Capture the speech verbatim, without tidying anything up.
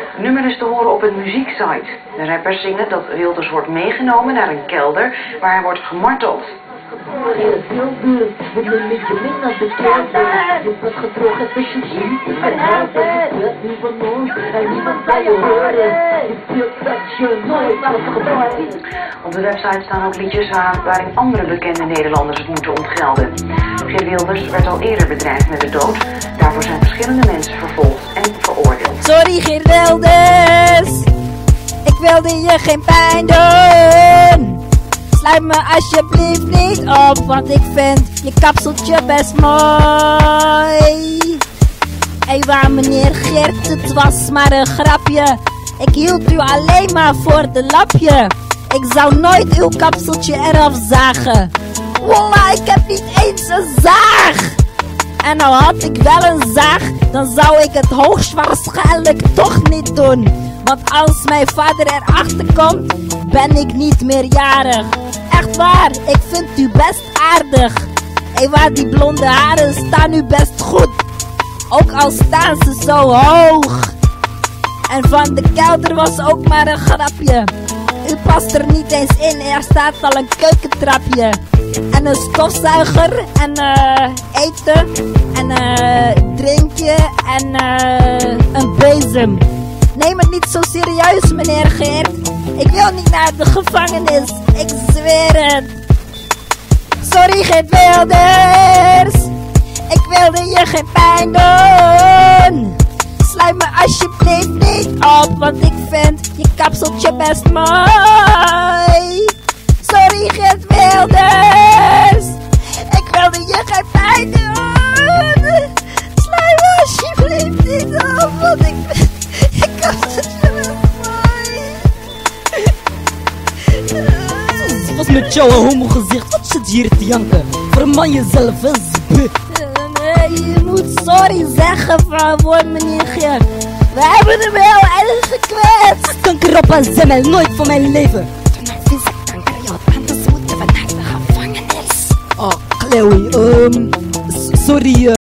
Het nummer is te horen op een muzieksite. De rappers zingen dat Wilders wordt meegenomen naar een kelder waar hij wordt gemarteld. Op de website staan ook liedjes waar, waarin andere bekende Nederlanders het moeten ontgelden. Geert Wilders werd al eerder bedreigd met de dood. Daarvoor zijn verschillende mensen vervolgd en veroordeeld. Sorry Geert Wilders, ik wilde je geen pijn doen. Sluit me alsjeblieft niet op, want ik vind je kapseltje best mooi. Hé, waar meneer Geert, het was maar een grapje. Ik hield u alleen maar voor de lapje. Ik zou nooit uw kapseltje eraf zagen. Wallah, ik heb niet eens een zaag. En al had ik wel een zaag, dan zou ik het hoogstwaarschijnlijk toch niet doen. Want als mijn vader erachter komt, ben ik niet meer jarig. Echt waar, ik vind u best aardig. Hé, waar die blonde haren staan u best goed. Ook al staan ze zo hoog. En van de kelder was ook maar een grapje. U past er niet eens in, er staat al een keukentrapje. En een stofzuiger en uh, eten en uh, drinkje en uh, een bezem. Neem het niet zo serieus, meneer Geert. Ik wil niet naar de gevangenis, ik zweer het. Sorry Geert Wilders, ik wilde je geen pijn doen. Sluit me alsjeblieft niet op, want ik vind je kapseltje best mooi. Sorry Geert Wilders, ik wilde je geen pijn doen. Sluit me alsjeblieft niet op, want ik vind je kapseltje best mooi. Wat met jouw homo gezicht? Wat zit hier te janken? Verman jezelf eens, bu. Nee, je moet sorry zeggen voor meneer Geert. We hebben hem heel erg gekwetst. Kanker op een zemmel, nooit van mijn leven. Doe maar vieze kanker, joh, anders moeten we naar de gevangenis. Oh, Chloe, um, sorry. Uh.